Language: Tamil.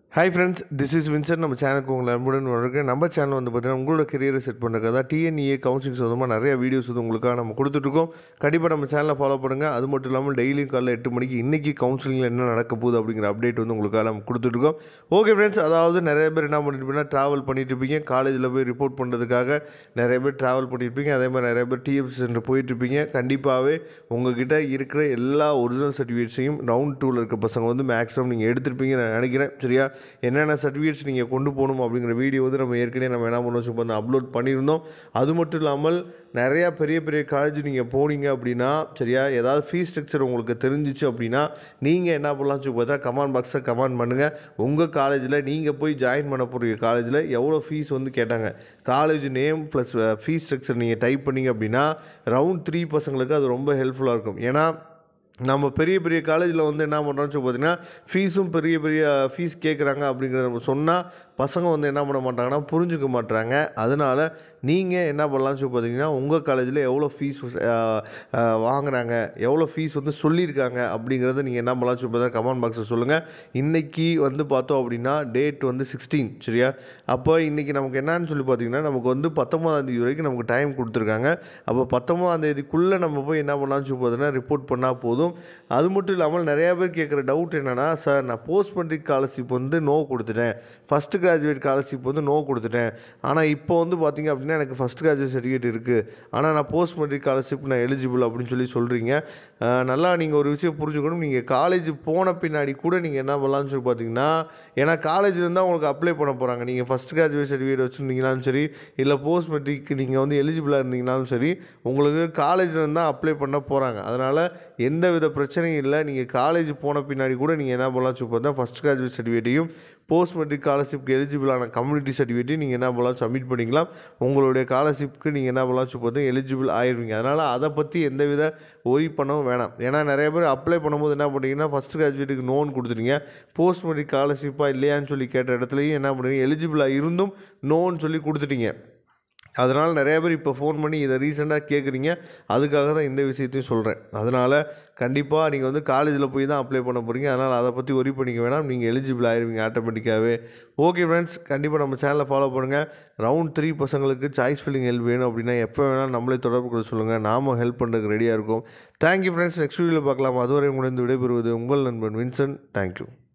Hi friends, this is Vincent. நம்ம சேனலுக்கு உங்களை அன்புடன் வரவேற்கிறேன். நம்ம சேனல் வந்து பார்த்தீங்கன்னா உங்களோட கெரியரை செட் பண்ணுறதுக்காக TNEA கவுன்சிலிங் சொந்தமாக நிறைய வீடியோஸ் வந்து உங்களுக்காக நம்ம கொடுத்துட்ருக்கோம். கண்டிப்பாக நம்ம சேனலை ஃபாலோ பண்ணுங்கள். அது மட்டும் இல்லாமல் டெய்லியும் காலையில் 8 மணிக்கு இன்றைக்கி கவுன்சிலிங்கில் என்ன நடக்க போகுது அப்படிங்கிற அப்டேட் வந்து உங்களுக்காக நம்ம கொடுத்துட்ருக்கோம். ஓகே ஃப்ரெண்ட்ஸ், அதாவது நிறைய பேர் என்ன பண்ணிட்டு ட்ராவல் பண்ணிட்டு இருப்பீங்க. காலேஜில் போய் ரிப்போர்ட் பண்ணுறதுக்காக நிறைய பேர் ட்ராவல் பண்ணியிருப்பீங்க. அதே மாதிரி நிறைய பேர் டிஎஃப்சி சென்டர் போயிட்டுருப்பீங்க. கண்டிப்பாகவே உங்கள்கிட்ட இருக்கிற எல்லா ஒரிஜினல் சர்டிஃபிகேட்ஸையும் ரவுண்ட் 2ல் இருக்க பசங்க வந்து மேக்ஸிமம் நீங்கள் எடுத்துருப்பீங்கன்னு நான் நினைக்கிறேன். சரியா, என்னென்ன சர்டிஃபிகேட்ஸ் நீங்கள் கொண்டு போகணும் அப்படிங்கிற வீடியோ வந்து நம்ம ஏற்கனவே நம்ம என்ன பண்ணோம் சொல்லி அப்லோட் பண்ணியிருந்தோம். அது மட்டும் இல்லாமல் நிறையா பெரிய பெரிய காலேஜ் நீங்கள் போனீங்க அப்படின்னா, சரியா, ஏதாவது ஃபீஸ் ஸ்ட்ரக்சர் உங்களுக்கு தெரிஞ்சிச்சு அப்படின்னா நீங்கள் என்ன பண்ணலாம் சொல்லி பார்த்தா கமெண்ட் பாக்ஸில் கமெண்ட் பண்ணுங்கள். உங்கள் காலேஜில் நீங்கள் போய் ஜாயின் பண்ண போகிற காலேஜில் எவ்வளோ ஃபீஸ் வந்து கேட்டாங்க, college name plus fees structure நீங்கள் டைப் பண்ணிங்க அப்படின்னா ரவுண்ட் 3 பசங்களுக்கு அது ரொம்ப ஹெல்ப்ஃபுல்லாக இருக்கும். ஏன்னா நம்ம பெரிய பெரிய காலேஜில் வந்து என்ன பண்ணுறோம்னு சொல்லி பார்த்தீங்கன்னா ஃபீஸும் பெரிய பெரிய ஃபீஸ் கேட்குறாங்க அப்படிங்கிறத நம்ம சொன்னால் பசங்க வந்து என்ன பண்ண மாட்டாங்கன்னா புரிஞ்சுக்க மாட்டாங்க. அதனால் நீங்கள் என்ன பண்ணலாம்னு சொல்லி பார்த்தீங்கன்னா உங்கள் காலேஜில் எவ்வளோ ஃபீஸ் வாங்குறாங்க, எவ்வளோ ஃபீஸ் வந்து சொல்லியிருக்காங்க அப்படிங்கிறத நீங்கள் என்ன பண்ணலாம்னு சொல்லி பார்த்தா கமெண்ட் பாக்ஸில் சொல்லுங்கள். இன்றைக்கி வந்து பார்த்தோம் அப்படின்னா டேட் வந்து 16, சரியா. அப்போ இன்றைக்கி நமக்கு என்னன்னு சொல்லி பார்த்தீங்கன்னா நமக்கு வந்து 19ஆம் தேதி வரைக்கும் நமக்கு டைம் கொடுத்துருக்காங்க. அப்போ 19ஆம் தேதிக்குள்ளே நம்ம போய் என்ன பண்ணலாம்னு சொல்லி பார்த்தீங்கன்னா ரிப்போர்ட் பண்ணால் போதும். அது மட்டும் இல்லாமல் நிறையா பேர் கேட்குற டவுட் என்னென்னா, சார் நான் போஸ்ட் மெட்ரிக் ஸ்காலர்ஷிப் வந்து நோ கொடுத்துட்டேன், ஃபஸ்ட்டு கிராஜுவேட் ஸ்காலர்ஷிப் வந்து நோ கொடுத்துட்டேன், ஆனால் இப்போ வந்து பார்த்திங்க அப்படின்னா எனக்கு ஃபஸ்ட் கிராஜுவேட் சர்டிஃபிகேட் இருக்குது, ஆனால் நான் போஸ்ட் மெட்ரிக் ஸ்காலர்ஷிப் நான் எலிஜிபிள் அப்படின்னு சொல்லி சொல்கிறீங்க. நல்லா நீங்கள் ஒரு விஷயம் புரிஞ்சுக்கணும். நீங்கள் காலேஜ் போன பின்னாடி கூட நீங்கள் என்ன பண்ணலாம்னு சொல்லி பார்த்தீங்கன்னா, ஏன்னா காலேஜில் இருந்தால் உங்களுக்கு அப்ளை பண்ண போகிறாங்க. நீங்கள் ஃபஸ்ட் கிராஜுவேட் சர்டிஃபிகேட் வச்சுருந்தீங்கனாலும் சரி, இல்லை போஸ்ட் மெட்ரிக் நீங்கள் வந்து எலிஜிபிளாக இருந்தீங்கனாலும் சரி, உங்களுக்கு காலேஜில் இருந்தால் அப்ளை பண்ண போகிறாங்க. அதனால் எந்த வித பிரச்சனையும் இல்லை. நீங்கள் காலேஜ் போன பின்னாடி கூட நீங்கள் என்ன பண்ணலாம் சொல்லி பார்த்தா ஃபஸ்ட் கிராஜுவேட் சர்டிஃபிகேட்டையும் போஸ்ட் மெட்ரிக் ஸ்காலர்ஷிப்க்கு எலிஜிபிளான கம்யூனிட்டி சர்டிஃபிகேட்டையும் நீங்கள் என்ன பண்ணலாம் சப்மிட் பண்ணிக்கலாம். உங்களுடைய ஸ்காலர்ஷிப்க்கு நீங்கள் என்ன பண்ணலாம் சொல்லி பார்த்தா எலிஜிபிள் ஆயிடுவீங்க. அதனால் அதை பற்றி எந்த வித ஒரி பண்ணவும் வேணாம். ஏன்னா நிறைய பேர் அப்ளை பண்ணும்போது என்ன பண்ணுறீங்கன்னா ஃபஸ்ட் கிராஜுவேட்டுக்கு நோன்னு கொடுத்துட்டீங்க, போஸ்ட் மெட்ரிக் ஸ்காலர்ஷிப்பாக இல்லையான்னு சொல்லி கேட்ட இடத்துலையும் என்ன பண்ணுறீங்க, எலிஜிபிளாக இருந்தும் நோன்னு சொல்லி கொடுத்துட்டீங்க. அதனால் நிறைய பேர் இப்போ ஃபோன் பண்ணி இதை ரீசெண்டாக கேட்குறீங்க. அதுக்காக தான் இந்த விஷயத்தையும் சொல்கிறேன். அதனால் கண்டிப்பாக நீங்கள் வந்து காலேஜில் போய் தான் அப்ளை பண்ண போகிறீங்க. அதனால் அதை பற்றி ஒரி பண்ணிக்க வேணாம், நீங்கள் எலிஜிபிள் ஆகிடுவீங்க ஆட்டோமேட்டிக்காகவே. ஓகே ஃப்ரெண்ட்ஸ், கண்டிப்பாக நம்ம சேனலை ஃபாலோ பண்ணுங்கள். ரவுண்ட் 3 பசங்களுக்கு சாய்ஸ் ஃபில்லிங் ஹெல்ப் வேணும் அப்படின்னா எப்போ வேணாலும் நம்மளே தொடர்பு கொள்ள சொல்லுங்கள். நாம ஹெல்ப் பண்ணுறதுக்கு ரெடியாக இருக்கும். தேங்க்யூ ஃப்ரெண்ட்ஸ், நெக்ஸ்ட் வீடியோவில் பார்க்கலாம். அதுவரை உங்களிடம் விடைபெறுவது உங்கள் நண்பன் வின்சென்ட். தேங்க்யூ.